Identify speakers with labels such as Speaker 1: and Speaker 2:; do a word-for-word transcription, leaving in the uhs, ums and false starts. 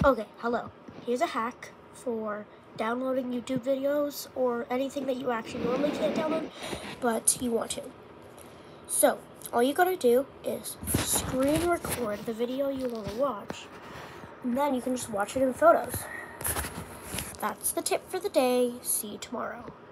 Speaker 1: Okay, hello. Here's a hack for downloading YouTube videos or anything that you actually normally can't download, but you want to. So, all you gotta do is screen record the video you want to watch, and then you can just watch it in photos. That's the tip for the day. See you tomorrow.